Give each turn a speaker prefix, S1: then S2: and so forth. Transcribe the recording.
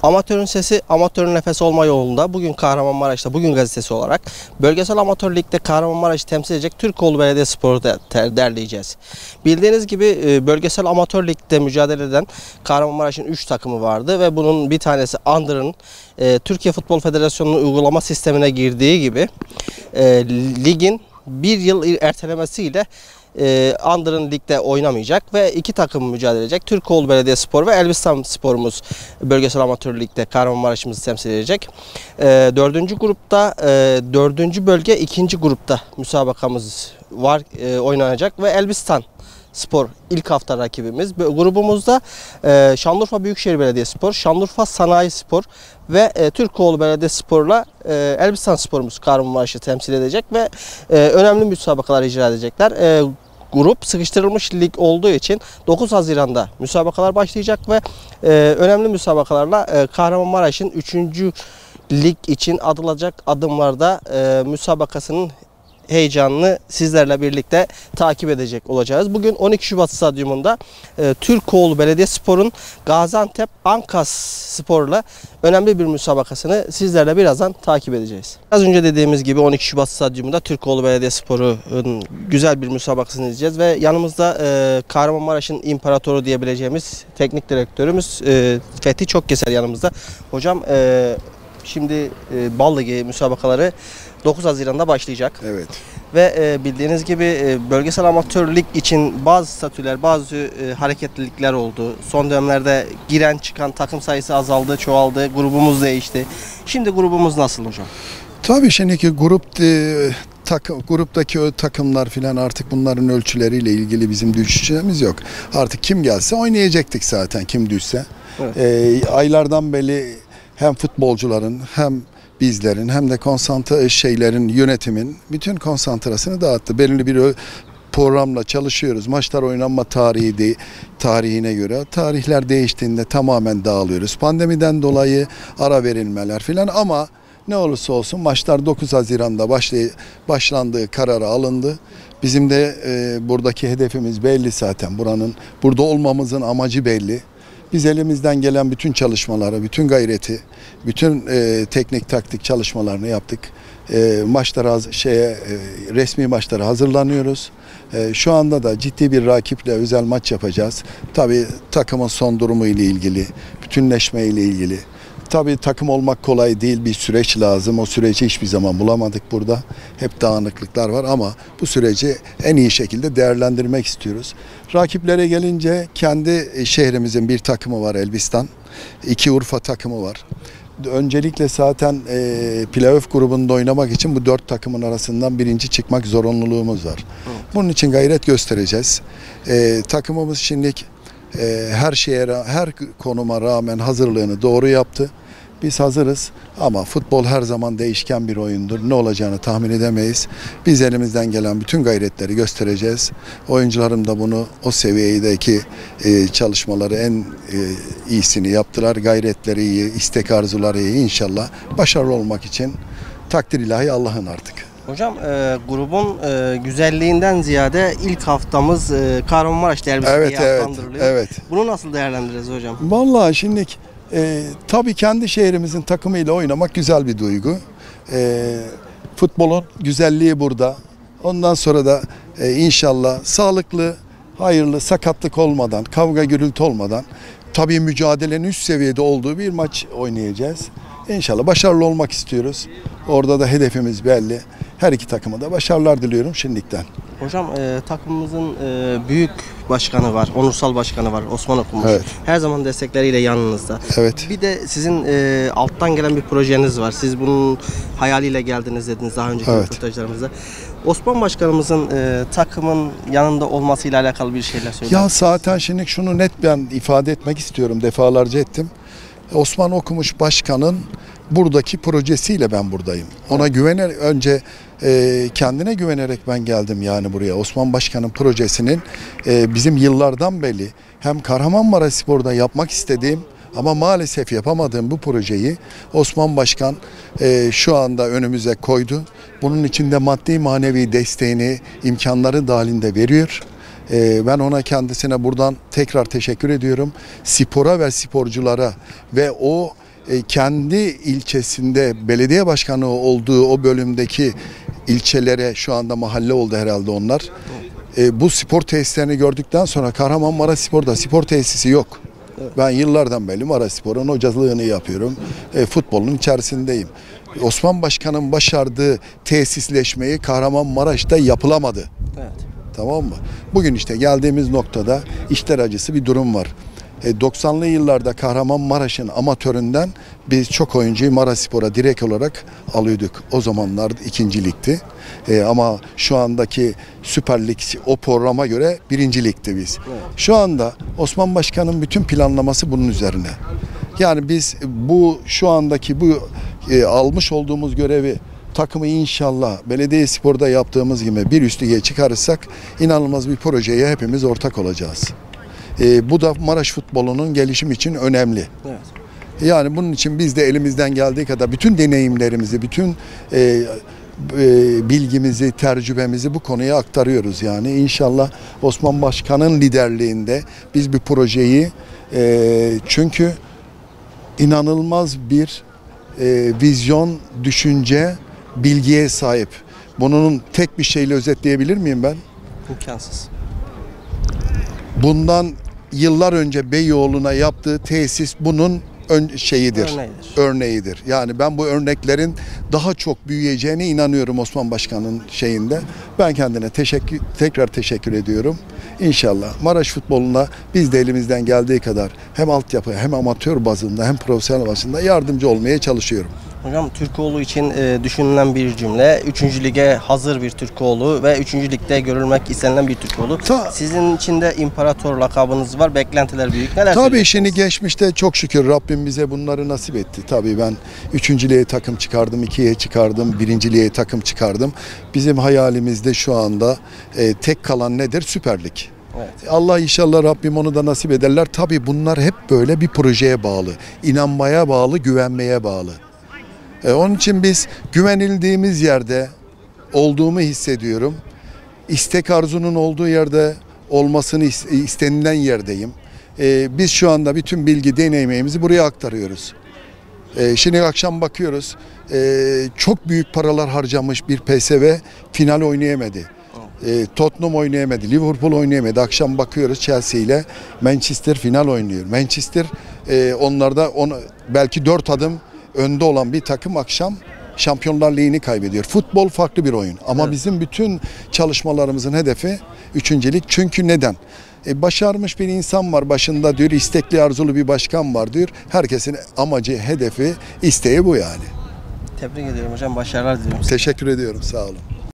S1: Amatörün sesi, amatörün nefesi olma yolunda bugün Kahramanmaraş'ta Bugün Gazetesi olarak bölgesel amatör ligde Kahramanmaraş'ı temsil edecek Türkoğlu Belediyespor'u derleyeceğiz. Bildiğiniz gibi bölgesel amatör ligde mücadele eden Kahramanmaraş'ın 3 takımı vardı ve bunun bir tanesi Andır'ın Türkiye Futbol Federasyonu'nun uygulama sistemine girdiği gibi ligin bir yıl ertelemesiyle Andır'ın ligde oynamayacak ve 2 takım mücadele edecek. Türkoğlu Belediyespor ve Elbistan Spor'umuz bölgesel amatör ligde Kahramanmaraş'ımızı temsil edecek. 4. grupta 4. bölge 2. grupta müsabakamız var, oynanacak ve Elbistan Spor ilk hafta rakibimiz. Grubumuzda Şanlıurfa Büyükşehir Belediyespor, Şanlıurfa Sanayi Spor ve Türkoğlu Belediyespor'la Elbistan Spor'umuz Kahramanmaraş'ı temsil edecek ve önemli müsabakalar icra edecekler. Grup sıkıştırılmış lig olduğu için 9 Haziran'da müsabakalar başlayacak ve önemli müsabakalarla Kahramanmaraş'ın 3. lig için atılacak adımlarda müsabakasının heyecanını sizlerle birlikte takip edecek olacağız. Bugün 12 Şubat Stadyumunda Türkoğlu Belediyespor'un Gaziantep Ankas Spor'la önemli bir müsabakasını sizlerle birazdan takip edeceğiz. Az önce dediğimiz gibi 12 Şubat Stadyumunda Türkoğlu Belediyespor'un güzel bir müsabakasını izleyeceğiz ve yanımızda Kahramanmaraş'ın imparatoru diyebileceğimiz teknik direktörümüz Fethi Çokkeser yanımızda. Hocam şimdi Bal Ligi müsabakaları 9 Haziran'da başlayacak.
S2: Evet.
S1: Ve bildiğiniz gibi bölgesel amatör lig için bazı statüler, bazı hareketlilikler oldu. Son dönemlerde giren çıkan takım sayısı azaldı, çoğaldı. Grubumuz değişti. Şimdi grubumuz nasıl hocam?
S2: Tabii şimdiki gruptaki takımlar filan artık bunların ölçüleriyle ilgili bizim düşüncemiz yok. Artık kim gelse oynayacaktık zaten kim düşse. Evet. Aylardan beri hem futbolcuların hem bizlerin hem de yönetimin bütün konsantrasını dağıttı. Belirli bir programla çalışıyoruz. Maçlar oynanma tarihine göre. Tarihler değiştiğinde tamamen dağılıyoruz. Pandemiden dolayı ara verilmeler filan ama ne olursa olsun maçlar 9 Haziran'da başlandığı kararı alındı. Bizim de buradaki hedefimiz belli zaten. Burada olmamızın amacı belli. Biz elimizden gelen bütün çalışmaları, bütün gayreti, bütün teknik taktik çalışmalarını yaptık. Resmi maçlara hazırlanıyoruz. Şu anda da ciddi bir rakiple özel maç yapacağız. Tabii takımın son durumu ile ilgili, bütünleşme ile ilgili. Tabii takım olmak kolay değil, bir süreç lazım. O süreci hiçbir zaman bulamadık burada. Hep dağınıklıklar var ama bu süreci en iyi şekilde değerlendirmek istiyoruz. Rakiplere gelince kendi şehrimizin bir takımı var Elbistan. 2 Urfa takımı var. Öncelikle zaten playoff grubunda oynamak için bu 4 takımın arasından birinci çıkmak zorunluluğumuz var. Bunun için gayret göstereceğiz. Takımımız şimdilik her konuma rağmen hazırlığını doğru yaptı. Biz hazırız ama futbol her zaman değişken bir oyundur. Ne olacağını tahmin edemeyiz. Biz elimizden gelen bütün gayretleri göstereceğiz. Oyuncularım da o seviyedeki çalışmaları en iyisini yaptılar. Gayretleri iyi, istek arzuları iyi. İnşallah başarılı olmak için takdir ilahi Allah'ın artık.
S1: Hocam grubun güzelliğinden ziyade ilk haftamız Kahramanmaraş derbisi diye adlandırılıyor.
S2: Evet.
S1: Bunu nasıl değerlendiririz hocam?
S2: Vallahi şimdi tabii kendi şehrimizin takımıyla oynamak güzel bir duygu. Futbolun güzelliği burada. Ondan sonra da inşallah sağlıklı, hayırlı, sakatlık olmadan, kavga gürültü olmadan tabii mücadelenin üst seviyede olduğu bir maç oynayacağız. İnşallah başarılı olmak istiyoruz. Orada da hedefimiz belli. Her iki takıma da başarılar diliyorum şimdilikten.
S1: Hocam takımımızın büyük başkanı var, onursal başkanı var Osman Okumuş.
S2: Evet.
S1: Her zaman destekleriyle yanınızda.
S2: Evet.
S1: Bir de sizin alttan gelen bir projeniz var. Siz bunun hayaliyle geldiniz dediniz daha önceki röportajlarımızda. Osman Başkanımızın takımın yanında olmasıyla alakalı bir şeyler söyler misiniz?
S2: Ya zaten şimdi şunu net ben ifade etmek istiyorum. Defalarca ettim. Osman Okumuş Başkan'ın buradaki projesiyle ben buradayım. Ona önce kendine güvenerek ben geldim yani buraya. Osman Başkan'ın projesinin bizim yıllardan beri hem Kahramanmaraşspor'da yapmak istediğim ama maalesef yapamadığım bu projeyi Osman Başkan şu anda önümüze koydu. Bunun için de maddi manevi desteğini, imkanları dahilinde veriyor. Ben ona kendisine buradan tekrar teşekkür ediyorum. Spora ve sporculara ve o kendi ilçesinde belediye başkanı olduğu o bölümdeki ilçelere, şu anda mahalle oldu herhalde onlar. Bu spor tesislerini gördükten sonra Kahramanmaraşspor'da spor tesisi yok.
S1: Evet.
S2: Ben yıllardan beri Maraşspor'un hocalığını yapıyorum. Futbolun içerisindeyim. Osman Başkan'ın başardığı tesisleşmeyi Kahramanmaraş'ta yapılamadı.
S1: Evet.
S2: Tamam mı? Bugün işte geldiğimiz noktada içler acısı bir durum var. 90'lı yıllarda Kahramanmaraş'ın amatöründen biz çok oyuncuyu Maraşspor'a direkt olarak alıyorduk. O zamanlar 2. ligdi. Ama şu andaki Süper Lig o programa göre 1. ligdi biz.
S1: Evet.
S2: Şu anda Osman Başkan'ın bütün planlaması bunun üzerine. Yani biz şu andaki almış olduğumuz görevi, takımı inşallah Belediyespor'da yaptığımız gibi bir üst lige çıkarırsak inanılmaz bir projeye hepimiz ortak olacağız. Bu da Maraş futbolunun gelişim için önemli.
S1: Evet.
S2: Yani bunun için biz de elimizden geldiği kadar bütün deneyimlerimizi, bütün bilgimizi, tecrübemizi bu konuya aktarıyoruz. Yani inşallah Osman Başkan'ın liderliğinde biz bir projeyi çünkü inanılmaz bir vizyon, düşünce, bilgiye sahip. Bunun tek bir şeyle özetleyebilir miyim ben?
S1: İmkansız.
S2: Bundan yıllar önce Beyoğlu'na yaptığı tesis bunun örneğidir. Yani ben bu örneklerin daha çok büyüyeceğine inanıyorum Osman Başkan'ın şeyinde. Ben kendine tekrar teşekkür ediyorum. İnşallah Maraş futboluna biz de elimizden geldiği kadar hem altyapı hem amatör bazında hem profesyonel bazında yardımcı olmaya çalışıyorum.
S1: Hocam Türkoğlu için düşünülen bir cümle. 3. lige hazır bir Türkoğlu ve 3. ligde görülmek istenilen bir Türkoğlu. Sizin için de imparator lakabınız var. Beklentiler büyük. Neler
S2: Tabii şimdi geçmişte çok şükür Rabbim bize bunları nasip etti. Tabii ben 3. lige takım çıkardım, 2'ye çıkardım, 1. lige takım çıkardım. Bizim hayalimizde şu anda tek kalan nedir? Süper Lig.
S1: Evet.
S2: Allah inşallah Rabbim onu da nasip ederler. Tabii bunlar hep böyle bir projeye bağlı. İnanmaya bağlı, güvenmeye bağlı. Onun için biz güvenildiğimiz yerde olduğumu hissediyorum. İstek arzunun olduğu yerde olmasını istenilen yerdeyim. Biz şu anda bütün bilgi, deneyimimizi buraya aktarıyoruz. Şimdi akşam bakıyoruz. Çok büyük paralar harcamış bir PSV final oynayamadı. Tottenham oynayamadı, Liverpool oynayamadı. Akşam bakıyoruz Chelsea ile Manchester final oynuyor. Manchester onlarda belki 4 adım önde olan bir takım akşam Şampiyonlar Ligi'ni kaybediyor. Futbol farklı bir oyun ama evet, bizim bütün çalışmalarımızın hedefi 3. lig. Çünkü neden? Başarmış bir insan var başında diyor, istekli arzulu bir başkan var diyor. Herkesin amacı, hedefi, isteği bu yani.
S1: Tebrik ediyorum hocam. Başarılar diliyorum.
S2: Teşekkür ediyorum. Sağ olun.